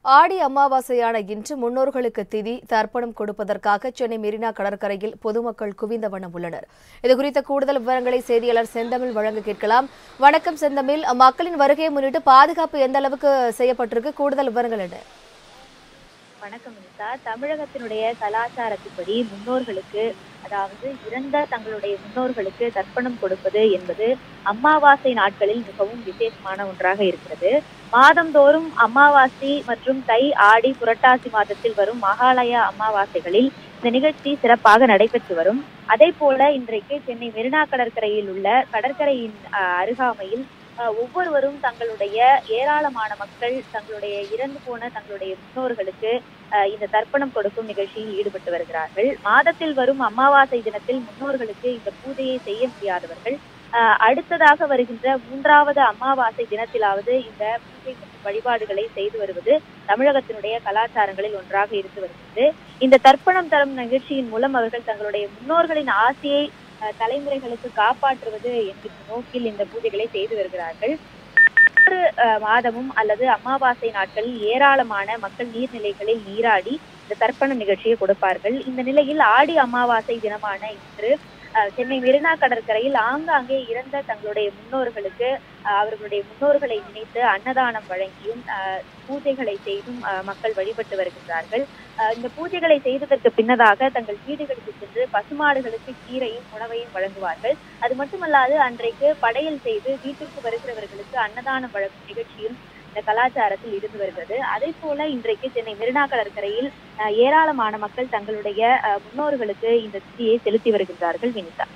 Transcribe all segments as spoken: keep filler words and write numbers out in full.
ஆடி அமாவாசையான இன்று முன்னோர்களுக்கு திதி தர்ப்பணம் கொடுப்பதற்காக சென்னை மெரினா கடற்கரையில் பொதுமக்கள் குவிந்த வண்ணம் உள்ளனர். இதுகுறித்த கூடுதல் விவரங்களை செய்தியாளர் செந்தமிழ் வழங்க கேட்கலாம். வணக்கம் செந்தமிழ், மக்களின் வருகையை முன்னிட்டு பாதுகாப்பு எந்த அளவுக்கு செய்யப்பட்டிருக்கு? கூடுதல் விவரங்கள் என்ன? வணக்கம் வினிதா. தமிழகத்தினுடைய கலாச்சாரத்தின்படி முன்னோர்களுக்கு, அதாவது இறந்த தங்களுடைய முன்னோர்களுக்கு தர்ப்பணம் கொடுப்பது என்பது அமாவாசை நாட்களில் மிகவும் விசேஷமான ஒன்றாக இருக்கிறது. மாதந்தோறும் அமாவாசை மற்றும் தை, ஆடி, புரட்டாசி மாதத்தில் வரும் மகாலய அமாவாசைகளில் இந்த நிகழ்ச்சி சிறப்பாக நடைபெற்று வரும். அதே போல இன்றைக்கு சென்னை மெரினா கடற்கரையில் உள்ள கடற்கரையின் அருகாமையில் ஒவ்வொருவரும் தங்களுடைய ஏராளமான மக்கள் தங்களுடைய இறந்து போன தங்களுடைய முன்னோர்களுக்கு இந்த தர்ப்பணம் கொடுக்கும் நிகழ்ச்சியில் ஈடுபட்டு வருகிறார்கள். மாதத்தில் வரும் அமாவாசை தினத்தில் முன்னோர்களுக்கு இந்த பூஜையை செய்ய முடியாதவர்கள் அடுத்ததாக வருகின்ற மூன்றாவது அமாவாசை தினத்திலாவது இந்த பூஜை வழிபாடுகளை செய்து வருவது தமிழகத்தினுடைய கலாச்சாரங்களில் ஒன்றாக இருந்து வருகிறது. இந்த தர்ப்பணம் தரும் நிகழ்ச்சியின் மூலம் அவர்கள் தங்களுடைய முன்னோர்களின் ஆசையை தலைமுறைகளுக்கு காப்பாற்றுவது என்கிற நோக்கில் இந்த பூஜைகளை செய்து வருகிறார்கள். ஒவ்வொரு மாதமும் அல்லது அமாவாசை நாட்களில் ஏராளமான மக்கள் நீர்நிலைகளில் நீராடி இந்த தர்ப்பண நிகழ்ச்சியை கொடுப்பார்கள். இந்த நிலையில் ஆடி அமாவாசை தினமான இன்று சென்னை மெரினா கடற்கரையில் ஆங்காங்கே இறந்த தங்களுடைய முன்னோர்களுக்கு அவர்களுடைய முன்னோர்களை நினைத்து அன்னதானம் வழங்கியும் பூஜைகளை செய்தும் மக்கள் வழிபட்டு வருகின்றார்கள். இந்த பூஜைகளை செய்ததற்கு பின்னதாக தங்கள் வீடுகளுக்கு சென்று பசுமாடுகளுக்கு கீரையும் உணவையும் வழங்குவார்கள். அது மட்டுமல்லாது அன்றைக்கு படையல் செய்து வீட்டிற்கு வருகிறவர்களுக்கு அன்னதானம் வழங்கும் நிகழ்ச்சியும் இந்த கலாச்சாரத்தில் இருந்து வருகிறது. அதே போல இன்றைக்கு சென்னை மெரினா கடற்கரையில் ஏராளமான மக்கள் தங்களுடைய முன்னோர்களுக்கு இந்த திதியை செலுத்தி வருகின்றார்கள். வினிதா,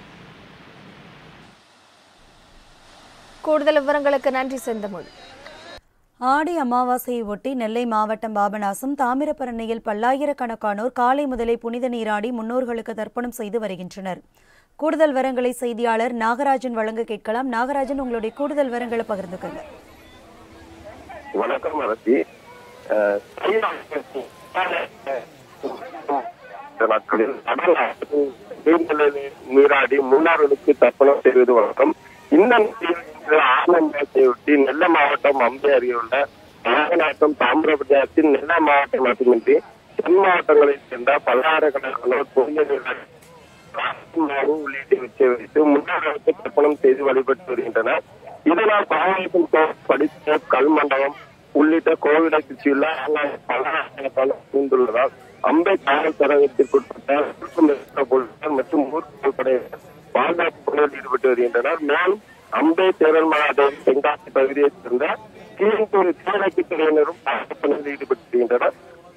கூடுதல் விவரங்களுக்கு நன்றி செந்தமிழ். ஆடி அமாவாசையை ஒட்டி நெல்லை மாவட்டம் பாபநாசம் தாமிரபரணியில் பல்லாயிரக்கணக்கானோர் காலை முதலே புனித நீராடி முன்னோர்களுக்கு தர்ப்பணம் செய்து வருகின்றனர். கூடுதல் விவரங்களை செய்தியாளர் நாகராஜன் வழங்க கேட்கலாம். நாகராஜன், உங்களுடைய கூடுதல் விவரங்களை பகிர்ந்துக்கங்க. வணக்கம் அரசி. நீராடி முன்னோர்களுக்கு தர்ப்பணம் செய்வது வழக்கம். இந்த ஆனந்தத்தையொட்டி நெல்லை மாவட்டம் அம்பை அருகே உள்ள நாகநாட்டம் தாமிரபரணியத்தின் நெல்லை மாவட்டம் மட்டுமின்றி தென் மாவட்டங்களைச் சேர்ந்த பல்லாயிரக்கணக்கானோர் புனித உள்ளிட்டு வச்சு வைத்து முன்னோர்களுக்கு தர்ப்பணம் செய்து வழிபட்டு வருகின்றனர். இதனால் பாவனைக்கும் படித்த கல் மண்டபம் உள்ளிட்ட கோவிலை சுற்றியுள்ள பல்லாயிரக்கணக்கான சூழ்ந்துள்ளதால் அம்பை காவல் சரகத்திற்குட்பட்ட போலீசார் மற்றும் ஊர் படையினர் பாதுகாப்பு பணியில் ஈடுபட்டு வருகின்றனர். மேலும் அம்பை தேரல் மாவட்டம் தென்காசி பகுதியைச் சேர்ந்த கீழத்தூர் தீயணைப்பு துறையினரும் பாதுகாப்பு பணியில் ஈடுபட்டு வருகின்றனர்.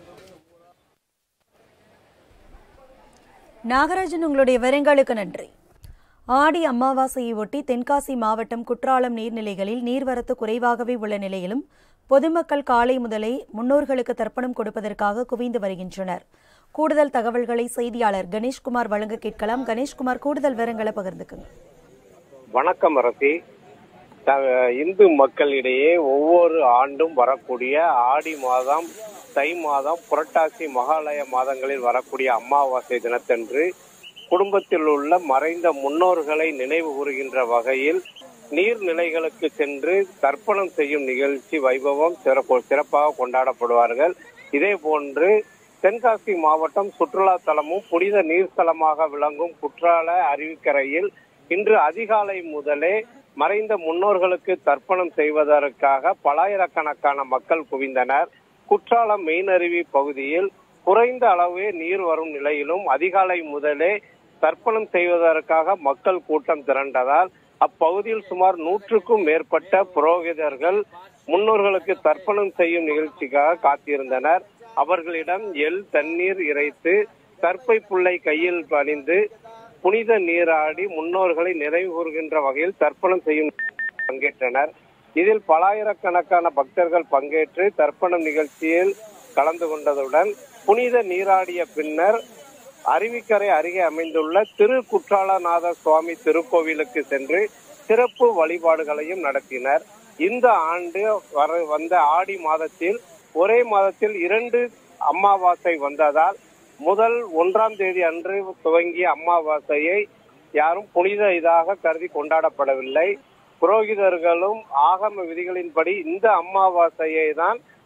நாகராஜன், உங்களுடைய விவரங்களுக்கு நன்றி. ஆடி அமாவாசையை ஒட்டி தென்காசி மாவட்டம் குற்றாலம் நீர்நிலைகளில் நீர்வரத்து குறைவாகவே உள்ள நிலையிலும் பொதுமக்கள் காலை முதலே முன்னோர்களுக்கு தர்ப்பணம் கொடுப்பதற்காக குவிந்து வருகின்றனர். கூடுதல் தகவல்களை செய்தியாளர் கணேஷ்குமார் வழங்க கேட்கலாம். கணேஷ்குமார், கூடுதல் விவரங்களை பகிர்ந்துக்குங்க. வணக்கம் அரசி. இந்து மக்களிடையே ஒவ்வொரு ஆண்டும் வரக்கூடிய ஆடி மாதம், தை மாதம், புரட்டாசி மகாலய மாதங்களில் வரக்கூடிய அமாவாசை தினத்தன்று குடும்பத்தில் உள்ள மறைந்த முன்னோர்களை நினைவு கூறுகின்ற வகையில் நீர்நிலைகளுக்கு சென்று தர்ப்பணம் செய்யும் நிகழ்ச்சி வைபவம் சிறப்பு சிறப்பாக கொண்டாடப்படுவார்கள். இதே போன்று தென்காசி மாவட்டம் சுற்றுலா தலமும் புனித நீர்த்தலமாக விளங்கும் குற்றால அருவிக்கரையில் இன்று அதிகாலை முதலே மறைந்த முன்னோர்களுக்கு தர்ப்பணம் செய்வதற்காக பல்லாயிரக்கணக்கான மக்கள் குவிந்தனர். குற்றாலம் மெயினருவி பகுதியில் குறைந்த அளவே நீர் வரும் நிலையிலும் அதிகாலை முதலே தர்ப்பணம் செய்வதற்காக மக்கள் கூட்டம் திரண்டதால் அப்பகுதியில் சுமார் நூற்றுக்கும் மேற்பட்ட புரோகிதர்கள் முன்னோர்களுக்கு தர்ப்பணம் செய்யும் நிகழ்ச்சிக்காக காத்திருந்தனர். அவர்களிடம் எள் தண்ணீர் இறைத்து கற்பை புல்லை கையில் பணிந்து புனித நீராடி முன்னோர்களை நிறைவு கூறுகின்ற வகையில் தர்ப்பணம் செய்யும் பங்கேற்றனர். இதில் பல்லாயிரக்கணக்கான பக்தர்கள் பங்கேற்று தர்ப்பணம் நிகழ்ச்சியில் கலந்து கொண்டதுடன் புனித நீராடிய பின்னர் அருவிக்கரை அருகே அமைந்துள்ள திரு குற்றாலநாத சுவாமி திருக்கோவிலுக்கு சென்று சிறப்பு வழிபாடுகளையும் நடத்தினர். இந்த ஆண்டு வர வந்த ஆடி மாதத்தில் ஒரே மாதத்தில் இரண்டு அமாவாசை வந்ததால் முதல் ஒன்றாம் தேதி அன்று துவங்கிய அமாவாசையை யாரும் புனித இதாக கருதி கொண்டாடப்படவில்லை. புரோகிதர்களும் ஆகம விதிகளின்படி இந்த அமாவாசையை தான்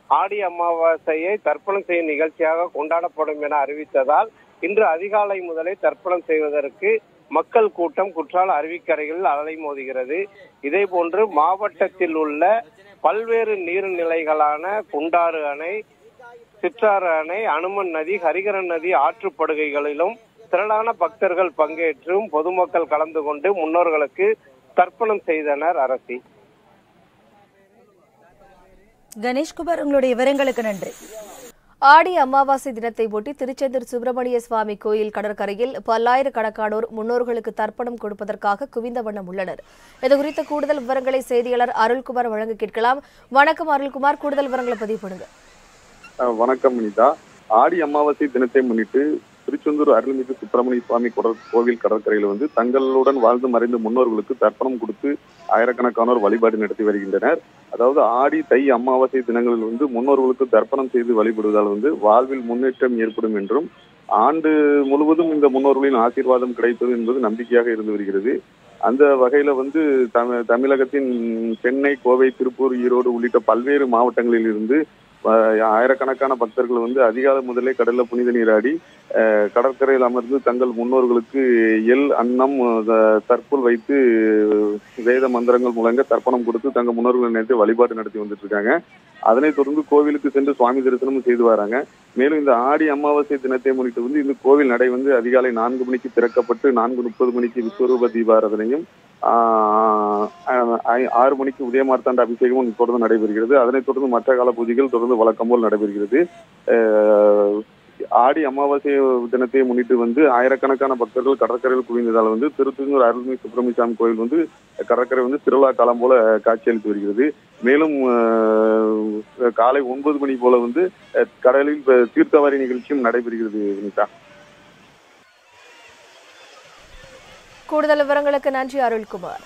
ஆடி அமாவாசையை தர்ப்பணம் செய்யும் நிகழ்ச்சியாக கொண்டாடப்படும் என அறிவித்ததால் இன்று அதிகாலை முதலே தர்ப்பணம் செய்வதற்கு மக்கள் கூட்டம் குற்றால அருவிக்கரைகளில் அலைமோதுகிறது. இதே போன்று மாவட்டத்தில் உள்ள பல்வேறு நீர்நிலைகளான குண்டாறு அணை, சிற்றாறு அணை, அனுமன் நதி, ஹரிகரன் நதி ஆற்றுப்படுகைகளிலும் திரளான பக்தர்கள் பங்கேற்றும் பொதுமக்கள் கலந்து கொண்டு முன்னோர்களுக்கு தர்ப்பணம் செய்தனர். அரசி கணேஷ்குமார், உங்களுடைய விவரங்களுக்கு நன்றி. ஆடி அமாவாசை தினத்தை ஒட்டி திருச்செந்தூர் சுப்பிரமணிய சுவாமி கோயில் கடற்கரையில் பல்லாயிரக்கணக்கானோர் முன்னோர்களுக்கு தர்ப்பணம் கொடுப்பதற்காக குவிந்த வண்ணம் உள்ளனர். இதுகுறித்த கூடுதல் விவரங்களை செய்தியாளர் அருள்குமார் வழங்க கேட்கலாம். வணக்கம் அருள்குமார், கூடுதல் விவரங்களை பதிவு பண்ணுங்க. வணக்கம் அனிதா. ஆடி அமாவாசை தினத்தை முன்னிட்டு திருச்செந்தூர் அருள்மிகு சுப்பிரமணிய சுவாமி கோவில் கடற்கரையில் வந்து தங்களுடன் வாழ்ந்து மறைந்த முன்னோர்களுக்கு தர்ப்பணம் கொடுத்து ஆயிரக்கணக்கானோர் வழிபாடு நடத்தி வருகின்றனர். அதாவது ஆடி தை அமாவாசை தினங்களில் வந்து முன்னோர்களுக்கு தர்ப்பணம் செய்து வழிபடுவதால் வந்து வாழ்வில் முன்னேற்றம் ஏற்படும் என்றும் ஆண்டு முழுவதும் இந்த முன்னோர்களின் ஆசீர்வாதம் கிடைத்தது என்பது நம்பிக்கையாக இருந்து வருகிறது. அந்த வகையில வந்து தமி தமிழகத்தின் சென்னை, கோவை, திருப்பூர், ஈரோடு உள்ளிட்ட பல்வேறு மாவட்டங்களில் இருந்து ஆயிரக்கணக்கான பக்தர்கள் வந்து அதிகாலை முதலே கடல்ல புனித நீராடி கடற்கரையில் அமர்ந்து தங்கள் முன்னோர்களுக்கு எள், அன்னம், தர்ப்புல் வைத்து வேத மந்திரங்கள் முழங்க தர்ப்பணம் கொடுத்து தங்கள் முன்னோர்களை நினைத்து வழிபாடு நடத்தி வந்துட்டு இருக்காங்க. அதனைத் தொடர்ந்து கோவிலுக்கு சென்று சுவாமி தரிசனமும் செய்து வராங்க. மேலும் இந்த ஆடி அமாவாசை தினத்தை முன்னிட்டு வந்து இந்த கோவில் நடை வந்து அதிகாலை நான்கு மணிக்கு திறக்கப்பட்டு நான்கு முப்பது மணிக்கு விஸ்வரூப தீபாராதனையும் ஆறு மணிக்கு உதயமார்த்தாண்ட அபிஷேகமும் தொடர்ந்து நடைபெறுகிறது. அதனைத் தொடர்ந்து மற்ற கால பூஜைகள் தொடர்ந்து வழக்கம் போல் நடைபெறுகிறது. ஆடி அமாவாசை தினத்தை முன்னிட்டு வந்து ஆயிரக்கணக்கான பக்தர்கள் கடற்கரையில் குவிந்ததால் வந்து திருச்செந்தூர் அருள்மிகு சுப்பிரமணிய சுவாமி கோயில் வந்து கடற்கரை வந்து திருவிழா காலம் போல காட்சியளித்து வருகிறது. மேலும் காலை ஒன்பது மணி போல வந்து கடலில் தீர்த்தவாரி நிகழ்ச்சியும் நடைபெறுகிறது. வினிதா, கூடுதல் விவரங்களுக்கு நன்றி அருள்குமார்.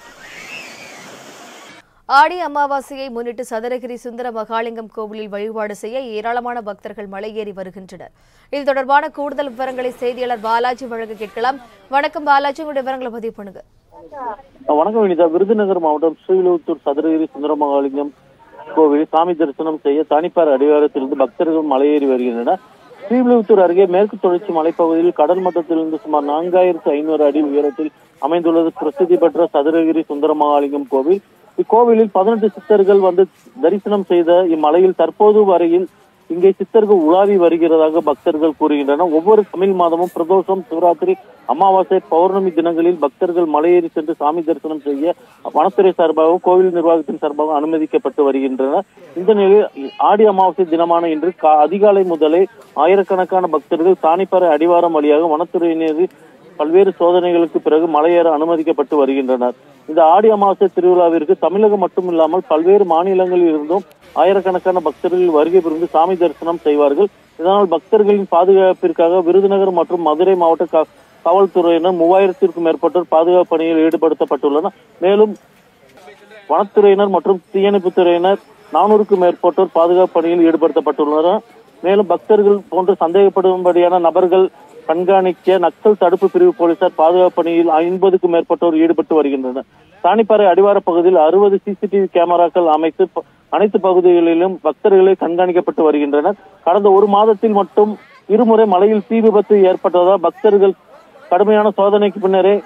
ஆடி அமாவாசையை முன்னிட்டு சதுரகிரி சுந்தர மகாலிங்கம் கோவிலில் வழிபாடு செய்ய ஏராளமான பக்தர்கள் மலையேறி வருகின்றனர். இது தொடர்பான கூடுதல் விவரங்களை செய்தியாளர் பாலாஜி வழங்க கேட்கலாம். வணக்கம் பாலாஜி, உங்களுடைய விவரங்களை பதிவு பண்ணுங்க. வணக்கம் வினிதா. விருதுநகர் மாவட்டம் ஸ்ரீவில்லிபுத்தூர் சதுரகிரி சுந்தர மகாலிங்கம் கோவில் சாமி தரிசனம் செய்ய தானிப்பாறை அடிவாரத்திலிருந்து பக்தர்கள் மலையேறி வருகின்றனர். ஸ்ரீவில்லிபுத்தூர் அருகே மேற்கு தொடர்ச்சி மலைப்பகுதியில் கடல் மட்டத்திலிருந்து சுமார் நான்காயிரத்து ஐநூறு அடி உயரத்தில் அமைந்துள்ளது பிரசித்தி பெற்ற சதுரகிரி சுந்தர மகாலிங்கம் கோவில். இக்கோவிலில் பதினெட்டு சித்தர்கள் வந்து தரிசனம் செய்த இம்மலையில் தற்போது வரையில் இங்கே சித்தர்கள் உலாவி வருகிறதாக பக்தர்கள் கூறுகின்றனர். ஒவ்வொரு தமிழ் மாதமும் பிரதோஷம், சிவராத்திரி, அமாவாசை, பௌர்ணமி தினங்களில் பக்தர்கள் மலையேறி சென்று சாமி தரிசனம் செய்ய வனத்துறை சார்பாக கோவில் நிர்வாகத்தின் சார்பாக அனுமதிக்கப்பட்டு வருகின்றனர். இந்த நிலையில் ஆடி அமாவாசை தினமான இன்று அதிகாலை முதலே ஆயிரக்கணக்கான பக்தர்கள் தானிப்பாறை அடிவாரம் வழியாக வனத்துறையினர் பல்வேறு சோதனைகளுக்கு பிறகு மலையேற அனுமதிக்கப்பட்டு வருகின்றனர். இந்த ஆடி அமாவாசை திருவிழாவிற்கு தமிழகம் மட்டுமில்லாமல் பல்வேறு மாநிலங்களில் இருந்தும் ஆயிரக்கணக்கான பக்தர்கள் வருகை புரிந்து சாமி தரிசனம் செய்வார்கள். இதனால் பக்தர்களின் பாதுகாப்பிற்காக விருதுநகர் மற்றும் மதுரை மாவட்ட காவல்துறையினர் மூவாயிரத்திற்கும் மேற்பட்டோர் பாதுகாப்பு பணியில் ஈடுபடுத்தப்பட்டுள்ளனர். மேலும் வனத்துறையினர் மற்றும் தீயணைப்புத் துறையினர் நானூறுக்கும் மேற்பட்டோர் பாதுகாப்பு பணியில் ஈடுபடுத்தப்பட்டுள்ளனர். மேலும் பக்தர்கள் போன்று சந்தேகப்படும்படியான நபர்கள் கண்காணிக்க நக்சல் தடுப்பு பிரிவு போலீசார் பாதுகாப்பு பணியில் ஐம்பதுக்கும் மேற்பட்டோர் ஈடுபட்டு வருகின்றனர். தானிப்பாறை அடிவார பகுதியில் அறுபது சிசிடிவி கேமராக்கள் அமைத்து அனைத்து பகுதிகளிலும் பக்தர்களை கண்காணிக்கப்பட்டு வருகின்றனர். கடந்த ஒரு மாதத்தில் மட்டும் இருமுறை மலையில் தீ விபத்து ஏற்பட்டதால் பக்தர்கள் கடுமையான சோதனைக்கு பின்னரே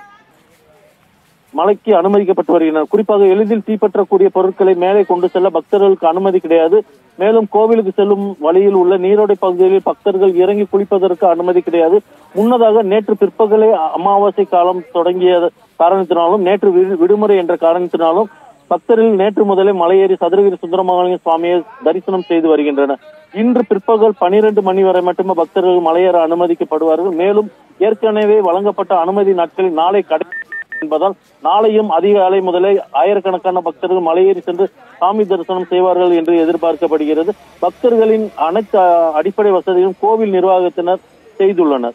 மலைக்கு அனுமதிக்கப்பட்டு வருகின்றனர். குறிப்பாக எளிதில் தீப்பற்றக்கூடிய பொருட்களை மேலே கொண்டு செல்ல பக்தர்களுக்கு அனுமதி கிடையாது. மேலும் கோவிலுக்கு செல்லும் வழியில் உள்ள நீரோடை பகுதிகளில் பக்தர்கள் இறங்கி குளிப்பதற்கு அனுமதி கிடையாது. முன்னதாக நேற்று பிற்பகலே அமாவாசை காலம் தொடங்கிய காரணத்தினாலும் நேற்று விடுமுறை என்ற காரணத்தினாலும் பக்தர்கள் நேற்று முதலே மலையேறி சதுரகிரி சுந்தரமகாலிங்க சுவாமியை தரிசனம் செய்து வருகின்றனர். இன்று பிற்பகல் பனிரெண்டு மணி வரை மட்டுமே பக்தர்கள் மலையேற அனுமதிக்கப்படுவார்கள். மேலும் ஏற்கனவே வழங்கப்பட்ட அனுமதி நாட்களில் நாளை கடை என்பதால் நாளையும் அதிகாலை முதலே ஆயிரக்கணக்கான பக்தர்கள் மலையேறி சென்று சாமி தரிசனம் செய்வார்கள் என்று எதிர்பார்க்கப்படுகிறது. பக்தர்களின் அனைத்து அடிப்படை வசதிகளும் கோவில் நிர்வாகத்தினர் செய்துள்ளனர்.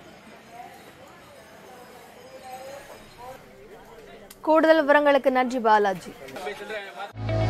கூடுதல் விவரங்களுக்கு நன்றி பாலாஜி.